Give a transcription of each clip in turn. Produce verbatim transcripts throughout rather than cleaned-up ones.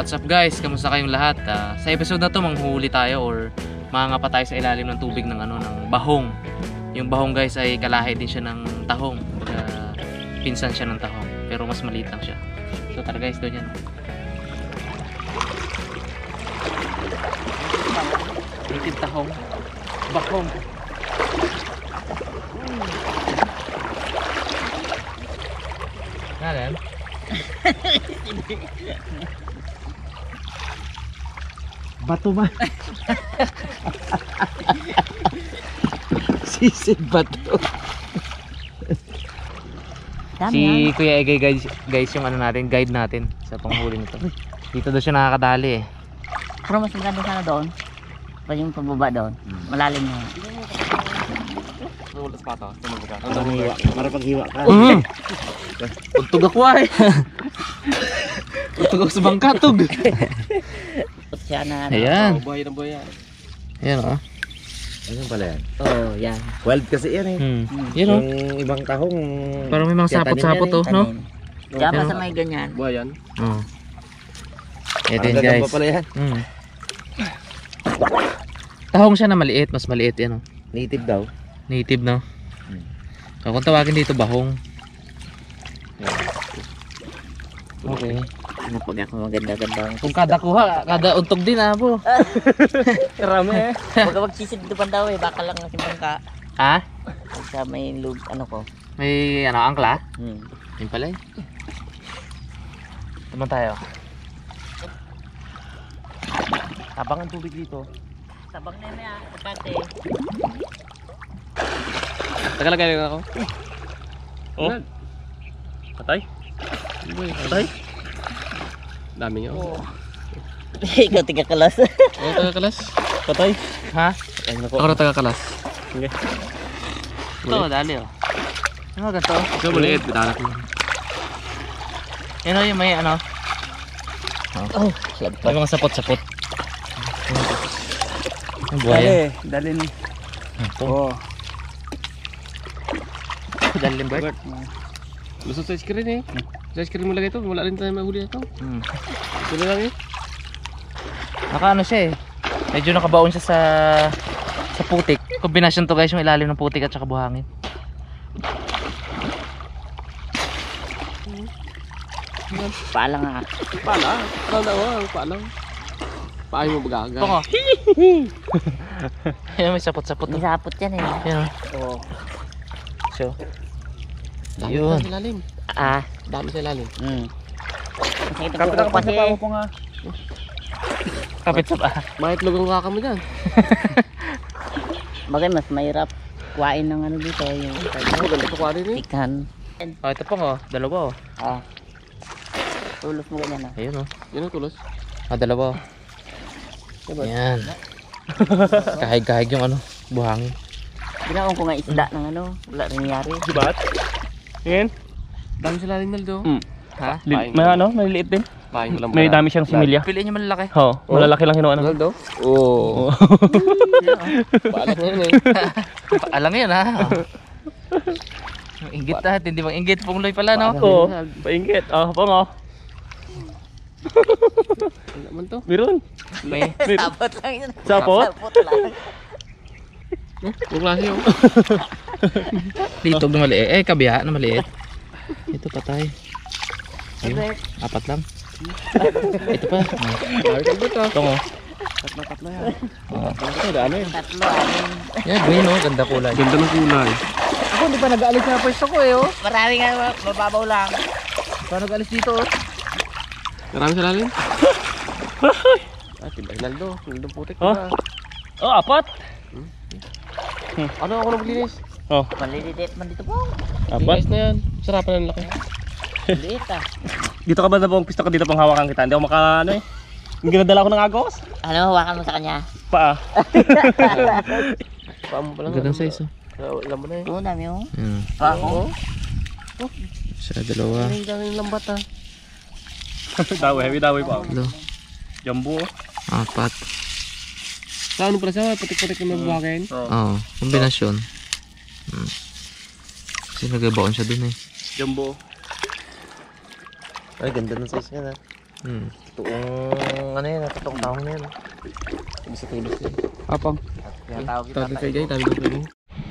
What's up guys? Kamusta kayong lahat? Uh, sa episode na to manghuli tayo or mangangapa tayo sa ilalim ng tubig ng ano ng bahong. Yung bahong guys ay kalahi din siya ng tahong. Kumbaga pinsan siya ng tahong pero mas maliit lang siya. So tara guys, doon yan. Native tahong. Bahong. Ngalan? Bato ba? Sisig bato. Si Kuya Egay guys, guys yung ano natin, guide natin sa panghuli nito. Dito daw siya nakakadali eh. Pero mas maganda sana doon. Pa yung pababa doon. Malalim na. Wala sa pato, tumubuga. Marapaghiwa, marapaghiwa ka. Mm. Untog ako ay. Untog ako sa bangkatog. Siya na. Ayan. Boy na boy yan. Ayan o. Ano pala yan? Oh, yan. Wild kasi yan eh. Hmm. Yan o. Yung ibang tahong. Parang may mga sapot-sapot o, no? Kaya pa sa may ganyan. Boy yan. Oo. Ito yun guys. Pala yan. Hmm. Tahong siya na maliit, mas maliit yan o. Native daw. Native no? So kung tawagin dito bahong. Okay. Ano pag ako maganda-ganda. Kung kada kuha, kada untog din ah po. Karami eh. Huwag ka magsisid dito pa daw eh. Baka lang nakimang ka. Ha? Sa may lug, ano ko. May ano, angkla? Hmm. Yun pala eh. Naman tayo. Habang ang tubig dito. Sabang na yan ah. Pagkate. Tagal lagay ako. Oh? Patay? Patay? Dami niya. Oo. Ikaw tiga kalas. Ako taga kalas. Patay? Ha? Ay, naku. Ako taga kalas. Okay. Ito, dali oh. Ano ganito? Ito maliit, bitanak mo. Yan o yung may ano. Oh, May mga sapot-sapot. Ang buhay. dali ni. Oo. Dalim bird. Lusot sa screen eh. Sa screen mo lagay ito, wala rin tayo mahuli na ito. Hmm. Ito na lang eh. Naka ano siya eh. Medyo nakabaon siya sa sa putik. Kombinasyon to guys, yung ilalim ng putik at saka buhangin. paalang nga. Pala, pala oh, pala. Paay mo bagaga. Ito ko. Ayan, may sapot-sapot to. May sapot yan eh. Ayan Oo. o. So. Dami Ayun. sa ilalim. Ah. Dami sa ilalim. Hmm. Kapit ako pa sa pao ko nga. Kapit sa paa. Maitlog ang kaka mo dyan. Bagay mas mahirap kuhain ng ano dito. Yung Ako, ganda pa kwa rin eh. ikan. Oh, ito pa oh. Dalawa oh. Ah. Tulos mo ganyan ah. Ayun oh. Yan ang tulos. Ah, dalawa oh. Ayan. Kahig-kahig yung ano, buhangin. Ginaon ko nga isda ng ano. Wala rin nangyari. Dibat? Yan. Dami sa ilalim naldo. Mm. Ha? Li- may ano, maliliit din. Paing ko lang May dami siyang similya. Piliin nyo malalaki. Oo, malalaki lang kinuha na. Naldo? Oo. Paalam na yun eh. Alam yan ha. Inggit ha, hindi bang inggit pungloy pala no? Oo, painggit. Ah, pango. Ano naman to? Meron. May Sapot lang yun. Sapot? Sapot lang. Yung klase yung. litog na maliit. Eh, kabiya na maliit. Ito patay. Ayun, apat lang. Ito pa. Dami ka dito. Ito oh. Tatlo-tatlo yan. Ito, ano yun? Tatlo, anin. Yan, green oh. Ganda kulay. Ganda ng kulay. Ako hindi pa nag-aalis na pwesto ko eh oh. Marami nga mababaw lang. Pa nag-aalis dito oh. Marami sa ilalim. Ah, tibay Naldo. Naldo putik. Oh. Diba? Oh, apat. Ano ako naglinis? Oh, Maliliit man dito po. apat. Linis na yan. Sarapan ng laki. Liit ah. Dito ka ba na pong pisto ko dito pang hawakan kita? Hindi ako maka ano eh. Yung ginadala ko ng agos. Ano, hawakan mo sa kanya? Paa. Paa mo pala. Gandang size oh. Alam mo na yun. Oo, dami oh. Yan. Pa ako. Isa, dalawa. Ang daming lambat ha. Daway, may daway pa. Dalawa. Jumbo. Apat. Sa ano pala siya? Patik-patik na mabuhagin. Oh. Oo, kombinasyon. Hmm. Kasi nagbabaon siya dun eh. Jumbo. Ay, ganda ng size niya na. Hmm. Tuong ano yan, tutong taong na yan. Bisa tulos yan. Apang. Kaya tawag kita Tabi kay gay, tabi kay gay.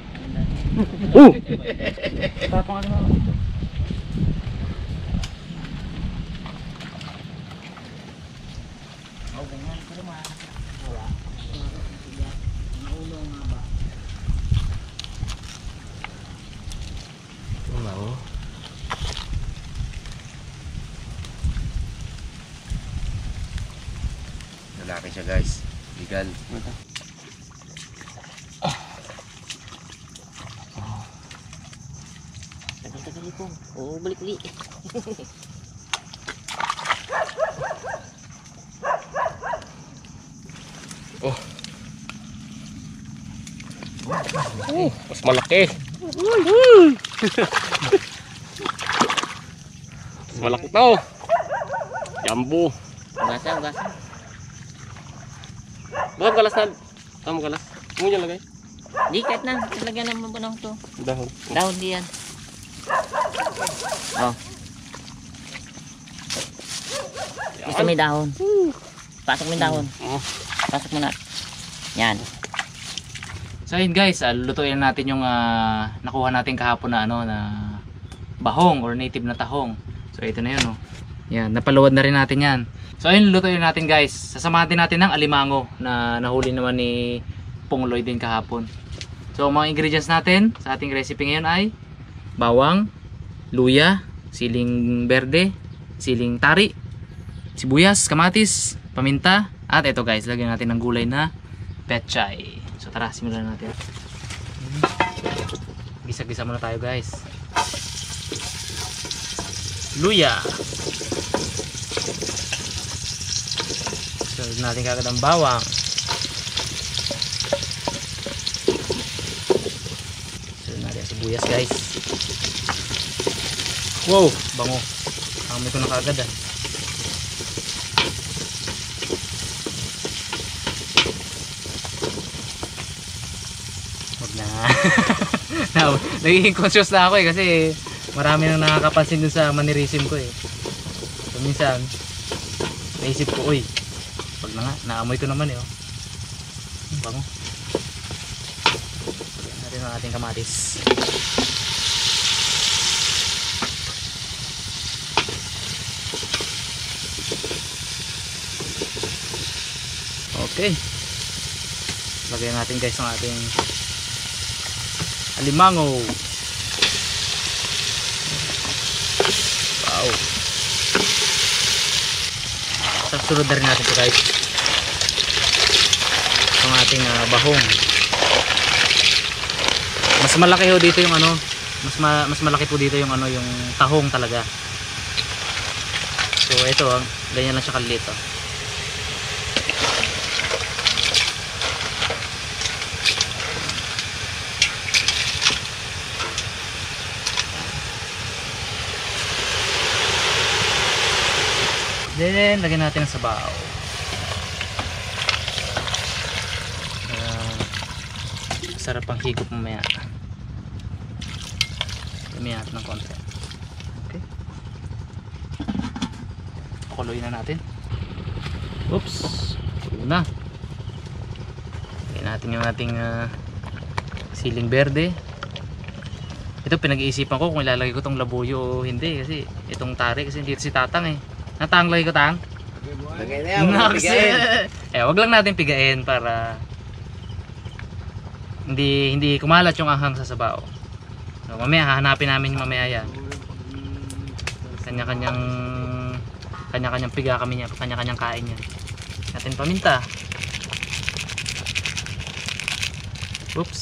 Tapang ano. Wow. Lalaki siya guys. Legal. Tagal-tagal ko. Oo, balik-balik. Mas malaki. Mas malaki to. Jumbo. Ugasa, ugasa. Bakit galas na? Tama galas. Mo niya lagay. Di, kahit na. Lagyan naman mo ng to. Dahon. Dahon di yan. Oh. Gusto may dahon. Pasok mo yung dahon. Oh. Pasok mo na. Yan. So ayun guys, uh, lulutuin na natin yung uh, nakuha natin kahapon na ano na bahong or native na tahong. So ito na yun, oh. Yan, napaluwad na rin natin yan. So ayun, lulutuin natin guys. Sasamahan din natin ng alimango na nahuli naman ni Pungloy din kahapon. So mga ingredients natin sa ating recipe ngayon ay bawang, luya, siling berde, siling tari, sibuyas, kamatis, paminta, at ito guys, lagyan natin ng gulay na pechay. So tara, simulan natin. Gisa-gisa muna tayo guys. Luya. So natin kagad ang bawang. So natin ang sibuyas guys. Wow, bango. Amoy ko na kagad ah. Na now, nagiging conscious na ako eh kasi marami nang nakakapansin dun sa mannerism ko eh. So minsan naisip ko, uy, pag na nga, naamoy ko naman eh, oh. Bango. Lagyan natin ang ating kamatis. Okay, lagyan natin guys ang ating alimango. Wow. Sasunod na rin natin ito guys ang ating uh, bahong. Mas malaki ho dito yung ano, mas ma mas malaki po dito yung ano, yung tahong talaga. So ito, oh, ganyan lang siya kaliit, oh. Then, lagyan natin ang sabaw. Uh, sarap ang higop mamaya. Lumihat ng konti. Okay. Pakuluin na natin. Oops. Ito na. Lagyan natin yung ating uh, siling berde. Ito pinag-iisipan ko kung ilalagay ko tong labuyo o hindi. Kasi itong tari, kasi dito si Tatang eh. Natang lagay ko tang? Lagay na yan, huwag pigain. Eh, wag lang natin pigain para hindi hindi kumalat yung anghang sa sabaw. So, mamaya hahanapin namin mamaya yan. Kanya-kanyang kanya-kanyang piga kami niya, kanya-kanyang kain niya. Natin paminta. Oops.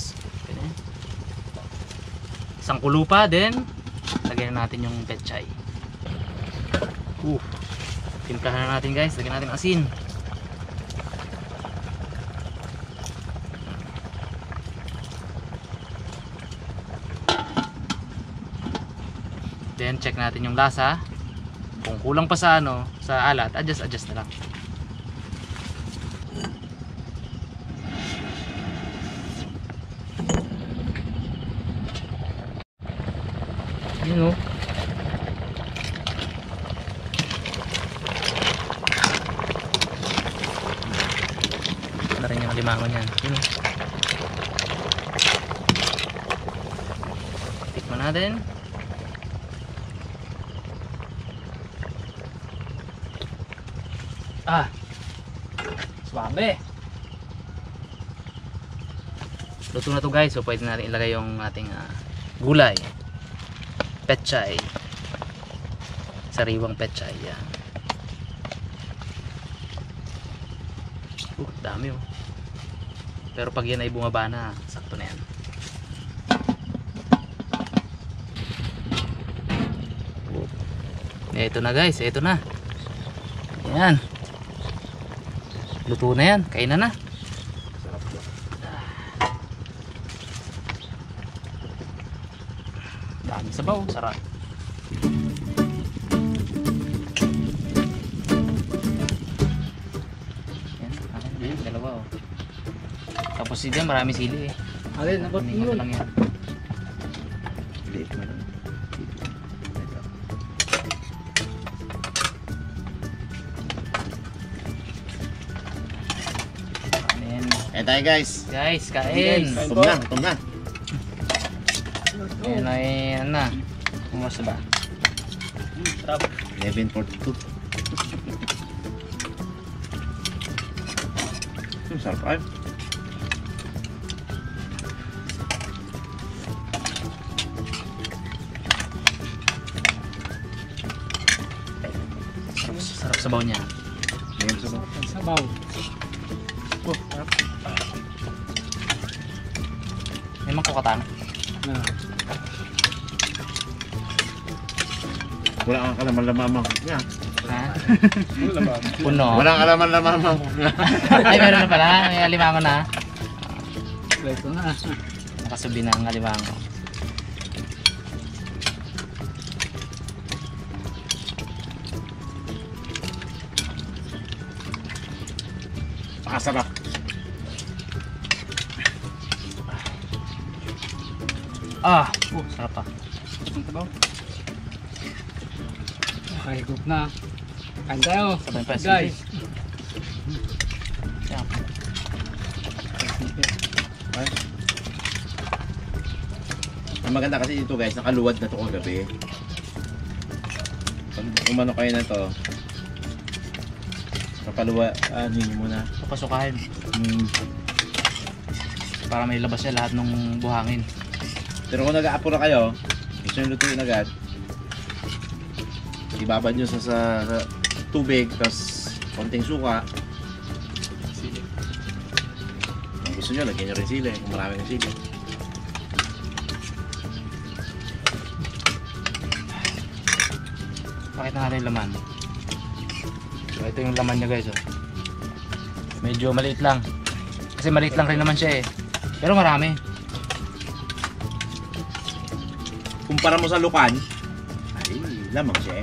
Isang kulupa, then lagyan natin yung pechay. Uh. Timplahan na natin guys, lagyan natin asin. Then check natin yung lasa. Kung kulang pa sa ano, sa alat, adjust adjust na lang. Yun, oh. alimango niyan. Yun. Tikman natin. Ah. Swabe. Luto na to guys, so pwede natin ilagay yung ating uh, gulay. Pechay. Sariwang pechay. Yan. Uh, dami oh. Pero pag yan ay bumaba na, sakto na yan. Ito na guys, ito na. Yan. Luto na yan, kainan na. Dami sabaw, sarap. Yan, akin din, dalawa oh. Tapos dyan marami sili eh. Alin, abot Kuning ano lang yan. Liit mo lang. Kain. Eh tayo guys. Guys, kain. Tum na, tum na. Ayan ay, ano na. Kumusta ba? eleven forty-two. Hmm, sarap ay. Sarap, sarap sabaw niya. Ngayon sa ba? Sabaw. May mangkukatang. Ah. Wala kang kalaman-lamamang niya. Ha? Puno. Wala kang kalaman-lamamang. Ay, meron na pala. May alimango na. Ito na. Nakasubi na ang alimango. Pakasarap. Ah! Oh, sarap pa. Ang sabaw. Kahigop na. Kain tayo. Sabay pa, Guys. Yan. Ang maganda kasi dito guys, nakaluwad na to kagabi. Pag umano kayo na to, kapaluwa, ano yun muna. Papasukahin. Hmm. Para may labas siya lahat ng buhangin. Pero kung nag-aapura kayo, gusto nyo lutuin agad, ibabad nyo sa, sa, sa tubig, tapos konting suka. Kung gusto nyo, lagyan nyo rin sili, kung maraming sili. Pakita natin yung laman. So, ito yung laman niya guys. Oh. Medyo maliit lang. Kasi maliit lang rin naman siya eh. Pero marami. Kumpara mo sa lukan, ay, lamang siya eh.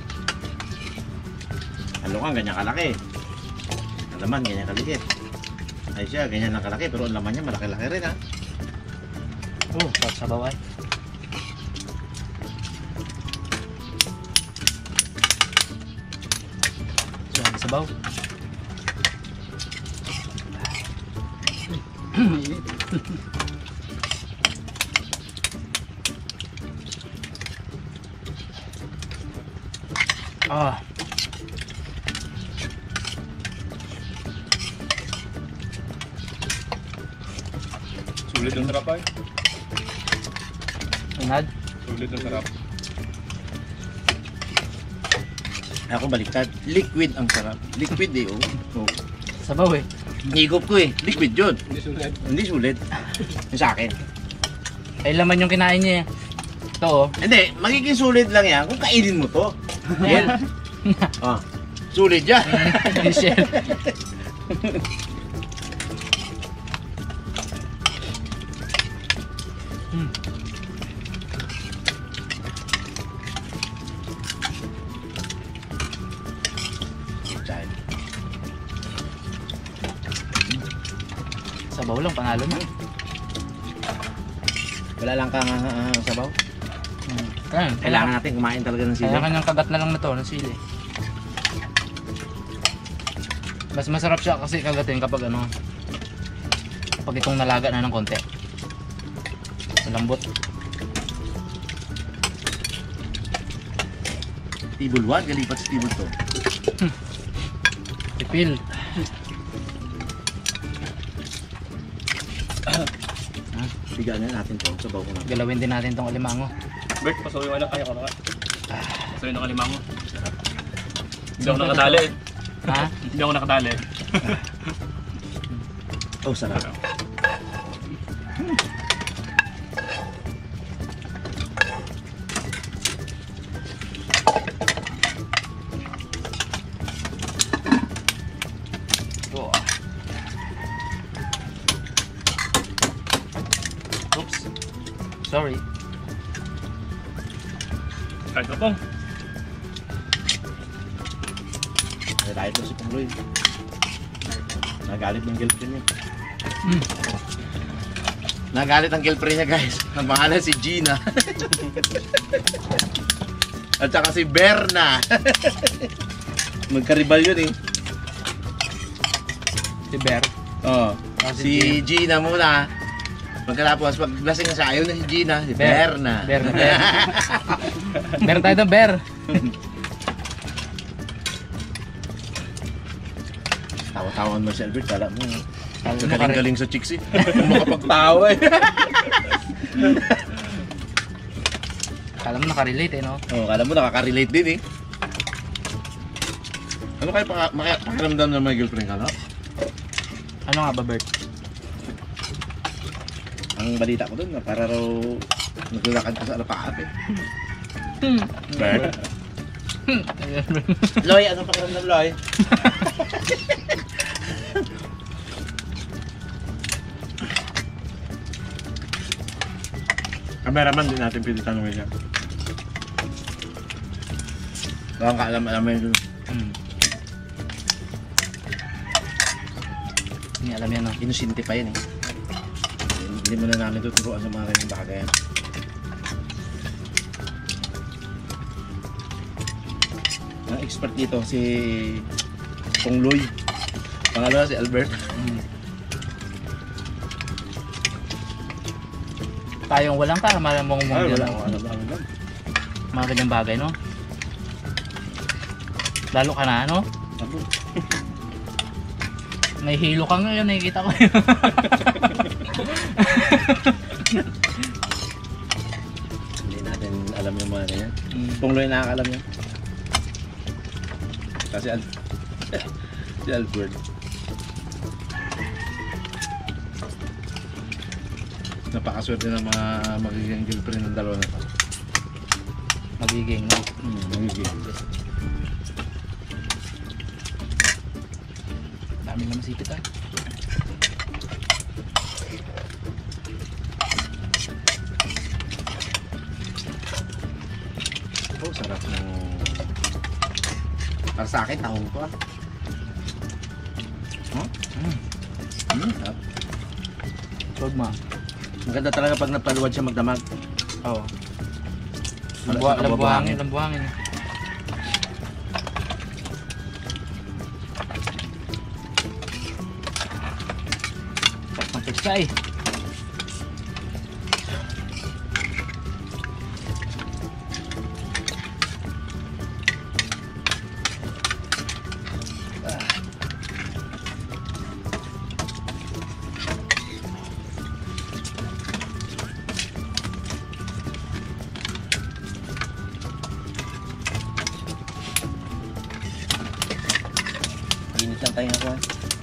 Ang lukan, ganyan kalaki. Ang laman, ganyan kaliit. Ay siya, ganyan lang kalaki, pero ang laman niya malaki-laki rin ha. Oh, sarap sabaw ay. Sarap sabaw. Ah. Sulit ang sarap ay. Unad. Sulit ang sarap. Ako baliktad, liquid ang sarap. Liquid eh, oh. oh. Sabaw eh. Higop ko eh, liquid yun. Hindi sulit. Hindi sulit. Yung sa akin. Ay laman yung kinain niya eh. Ito oh. Hindi, magiging sulit lang yan kung kainin mo to. Yan. Ah, sulit yan. Hindi siya. Hmm. Dahil, Sabaw lang, panalo na. wala lang kang uh, sabaw. Hmm. Kaya, Kailangan natin kumain talaga ng sili. Kaya kanyang kagat na lang na to, ng sili. Mas masarap siya kasi kagatin kapag ano, pag itong nalaga na ng konti. Malambot. Tibol one, galipat sa tibol two. Ipil. Bigaan na natin to, sabaw ko na. Galawin din natin tong alimango. Bert, pasuyo ka na. Ayaw ka na. Pasuyo na kalimango. Hindi ako nakadali. Ha? Hindi ako nakadali. Oh, sarap. Oops. Sorry. Kahit na pong. Nagalit mo si Pungloy. Nagalit ng girlfriend niya. Mm. Nagalit ang girlfriend niya, guys. Ang pangalan si Gina. At saka si Berna. Magkaribal yun eh. Si Bear. Oh, Ah, si Gina muna. Pagkatapos, pag lasing na siya, ayaw na si Gina, si Berna. Bear na Bear. Bear tayo ng Bear. Tawa-tawan mo si Albert, kala mo. Kala mo Galing-galing sa chicks eh. Kung makapagtawa eh. Kala mo nakarelate eh, no? Oh, kala mo nakaka-relate din eh. Ano kayo paka- maka- pakiramdam ng mga girlfriend ka, no? Ano nga ba, Bert? Ang balita ko dun, na para raw naglalakad ka sa alapaap eh. Bert? Loy, anong pakiramdam, Loy? Cameraman din natin pwede tanongin niya. Baka kaalam-alam yun. Hmm. Hindi alam yan, no? Inosente pa yan eh. Hindi mo na namin tuturuan sa mga kanyang bagay yan. Ang expert dito si Pungloy. Pangalawa si Albert. Hmm. Tayong walang ka, malam mong mong Ay, dyan. wala ko alam alam lang. Mga ganyang bagay, no? Lalo ka na, no? Ako. May hilo ka ngayon, nakikita ko. Hindi natin alam yung mga ganyan. Hmm. Pungloy nakakalam yan. Kasi Al si Albert. Napakaswerte ng mga magiging girlfriend ng dalawa na to. Magiging, no? Hmm, magiging. Dami na masipit, ah. Oh, sarap ng... Para sa akin, tahong to ah. Huh? Mm. Hmm, sarap. Sold mo. Maganda talaga pag napaluwad siya magdamag. Oo. Wala Lambuha, siyang lambuhangin, kababuhangin. lambuhangin. Sarap ng pizza eh. Init lang tayo ako ah.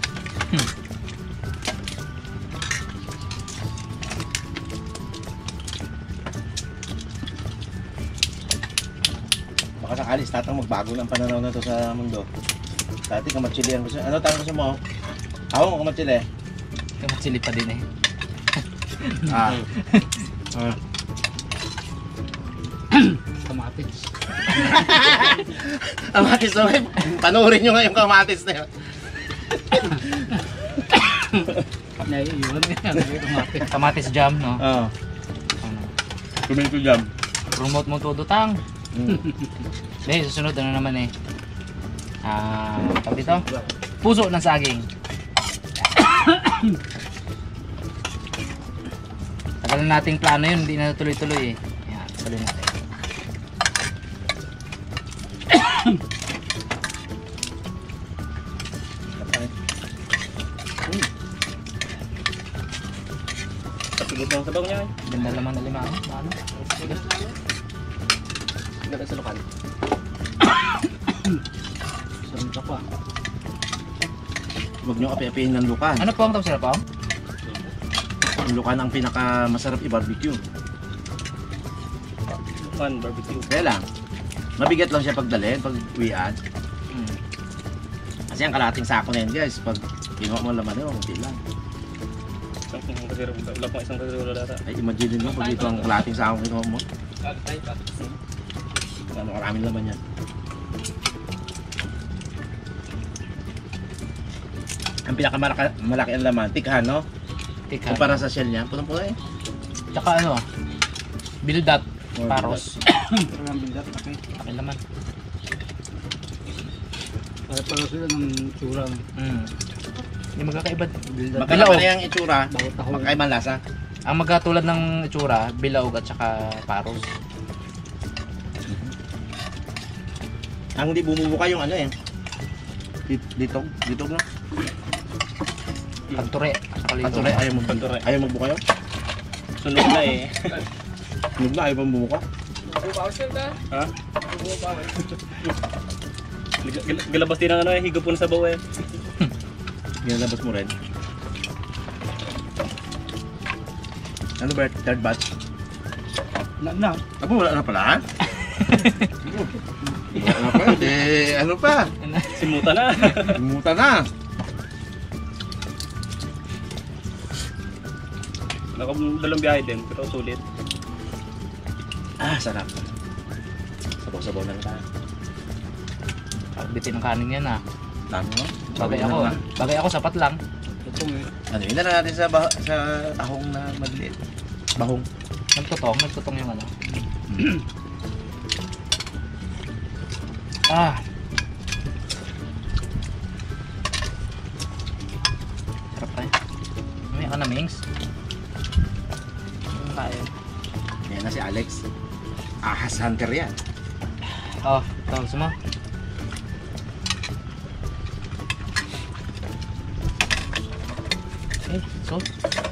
Baka sakali, tatang magbago ng pananaw na to sa mundo. Dati kamatsilihan ko siya. Ano tawag ko sa mo? Ako mo kamatsili. Kamatsili pa din eh. Ah. Ah. Kamatis. Kamatis na kayo. Panoorin nyo nga yung kamatis na yun. Naiiwan yan. Kamatis. Kamatis jam, no? Oo. Ano? Tomato jam. Promote mo todo tang. Mm. Dahil susunod ano naman eh. Ah, tawag dito? Puso ng saging. Wala nating plano yun, hindi na tuloy-tuloy eh. Yan, tuloy natin. Tapigit ng sabaw niya. Ganda naman na lima. Ano? Sige. Ganda sa lokal. Sarap ka pa. Huwag nyo api-apihin ng lukan. Ano po ang tapos na po? Ang lukan ang pinakamasarap i-barbecue. Fun barbecue. Kaya lang, mabigat lang siya pagdalhin, pag uwian. Hmm. Kasi ang kalating sako na yan guys, pag kinuha mo ang laman nyo, hindi lang. Isang kasiro. Wala pang isang kasiro data. Ay imagine mo pag ito ang kalating sako kinuha mo. Ano karaming laman yan. Ang pinakamalaki malaki ang laman, tikhan no? Tikhan. Kumpara sa shell niya, punong-puno eh. Tsaka ano, bildat, paros. Parang bigat, okay. Akin naman. Pare-pare sila ng tsura. Mm. Yung magkakaiba, bildat. Magkaiba Bilaog. na yung itsura, Bawat tahol. magkaibang lasa. Ang magkatulad ng itsura, bilaog at saka paros. Ang hindi bumubuka yung ano eh. Dit- Ditog, ditog no? Pagture. at saka lito. Pature, ayaw mag Pagture. ayaw magbuka yun. Sunog na eh. Nung na ayaw pang bumuka. Ha? Gil- gil- Gilabas din ang ano eh, higupon sa bawa eh. Ginalabas mo rin. Ano ba, third batch? Na, na. Ako wala na pala ha? Wala na pa, eh, ano pa? Simuta na. Limutan na. Nakadalang biyahe din, pero sulit. Ah, sarap. Sabaw-sabaw na lang tayo. Pagbitin ng kanin yan ah. Tama mo? Bagay ako ah. Bagay ako, sapat lang. Ito eh. Ano yun na lang natin sa, bah- sa tahong na maliit. Bahong. Nagtutong, nagtutong yung ano. Ah. Sarap tayo. May ka na, Mings. Ano tayo? Yan na si Alex. Ahas hunter yan. Oh, tawag mo. Eh, so?